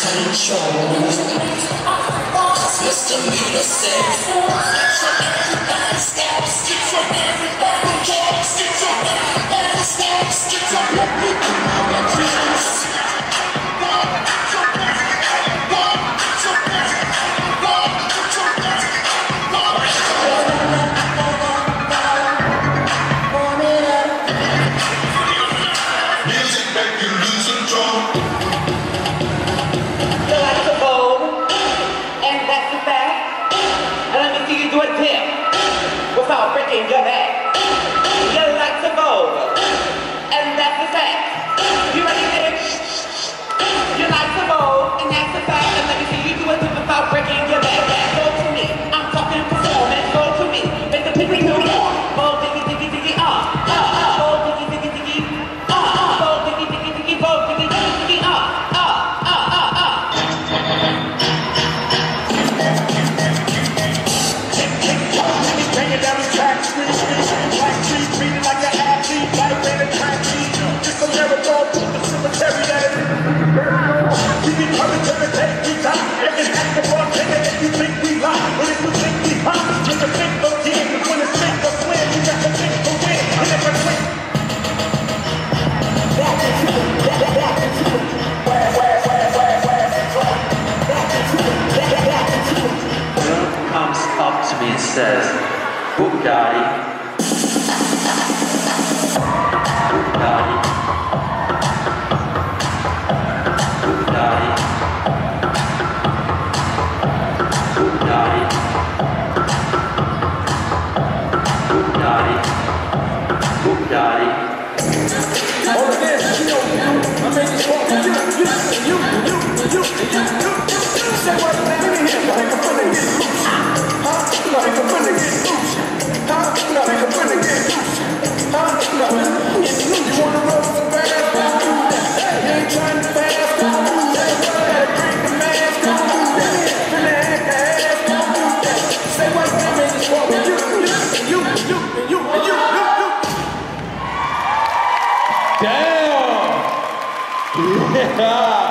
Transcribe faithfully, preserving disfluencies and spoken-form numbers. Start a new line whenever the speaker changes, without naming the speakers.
Says, Bugatti, Bugatti, Bugatti, Bugatti, Bugatti, Bugatti. All of this, you know, I made this walk for you, you, you, you, you, you, you. Say what I'm doing here, like I'm gonna get loose. Huh? Like I'm gonna get loose. Huh? Like I'm gonna get loose. Huh? You wanna roll some fast? Don't do that. You ain't trying to fast? Don't do that. Gotta drink the mask? Don't do that. Finna act the ass? Don't do that. Say what I'm doing this walk for you, you, you, you, you, you, you, you. Damn! Yeah!